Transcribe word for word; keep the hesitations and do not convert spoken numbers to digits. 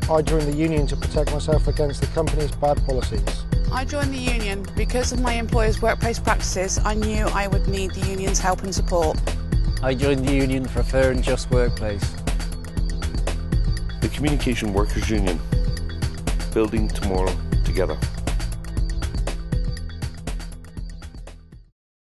I joined the union to protect myself against the company's bad policies. I joined the union because of my employer's workplace practices. I knew I would need the union's help and support. I joined the union for a fair and just workplace. The Communication Workers Union, building tomorrow together.